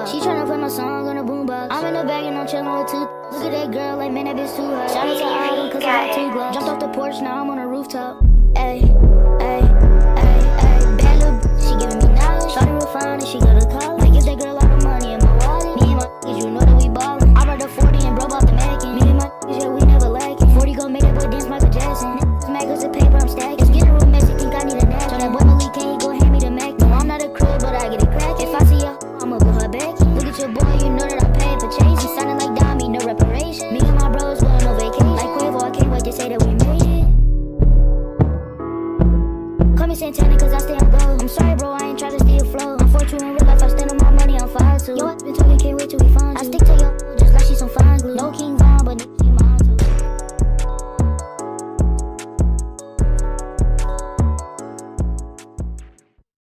up. She tryna put my song on a boombox. I'm in the bag and I'm chillin' with two. Look at that girl, like man, that bitch too hot. Shout out to Autumn, cause I got 2 gloves. Jumped off the porch, now I'm on a rooftop. Ayy, ayy, ayy, ayy. Bad little bitch, she giving me knowledge. Shawty real fine and she go to college. Might give that girl all the money in my wallet. Me and my niggas, you know that we ballin'. I brought the 40 and broke off the Mackin. Me and my niggas, yeah, we never lackin'. 40 gon' make that boy dance Michael Jackson. Smack us the paper, I'm stacking. It's getting real messy, think I need a nap. So that boy Malik, can he go hand me the Mac? No, I'm not a crib, but I get it crack. If I see ya, I'ma put her back. Look at your boy, you know that I paid for chase. I'm sounding like